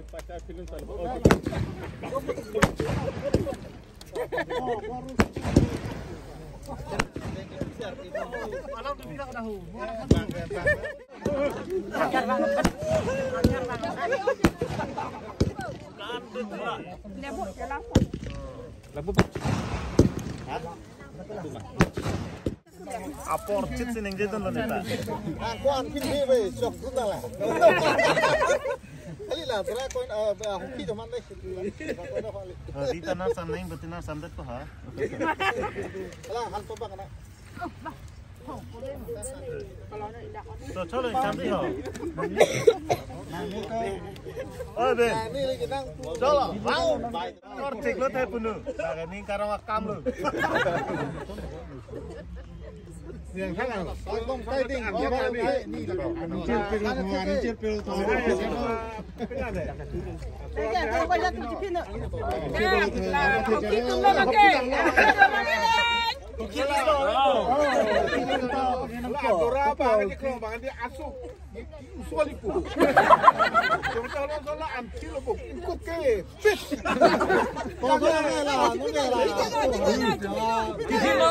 Asar Kidun Genu. Apor cit sih neng jatuh loh neta. Aku anpin ni weh, sok tu dah lah. Kali lah, berapa koin hoki tu mana deh? Di tanah sam neng betina sam det tuh ha. Alah, hal coba kena. So coba cam sih ho. Oh be. Ni lagi nang. Coba, mau. Kor cek lo teh punu. Ini karang akam lo. Yang kan, kalau saya ting, orang ni lah. Ancir pelu tu. Kalau kau lihat tu cipin tu. Hoki tu lah lagi. Hoki tu. Adora apa? Ini kalau bangan dia asuh. Usul itu. Kalau anci lo buk, ikut ke? Fit. Kau lah, di sini.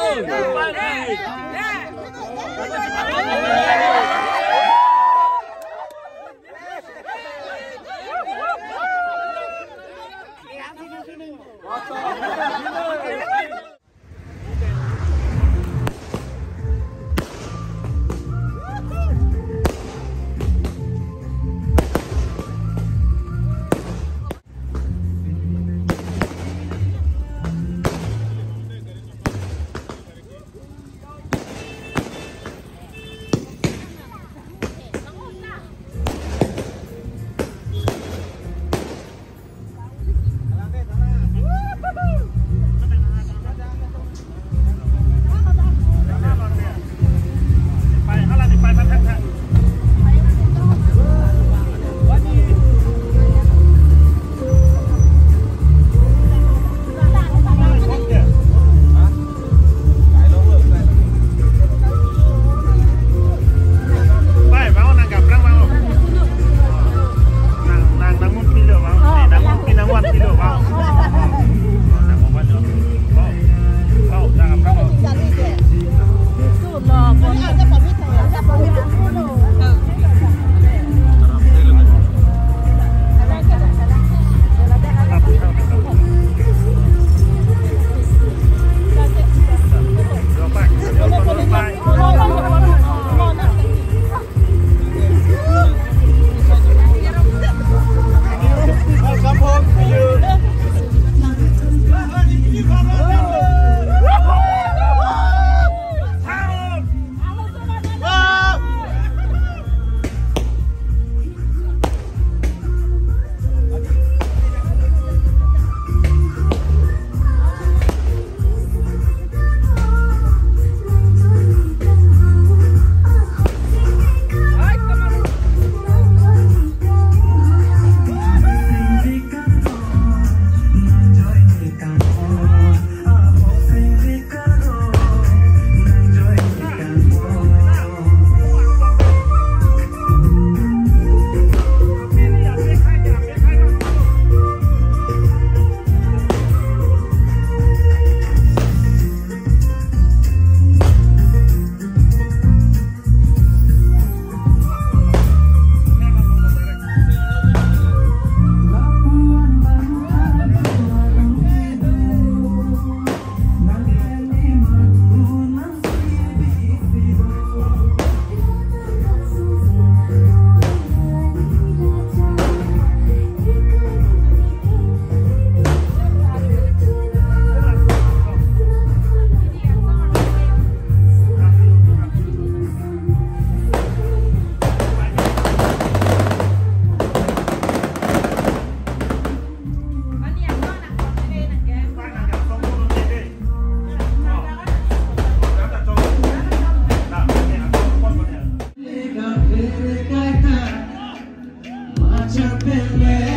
Macam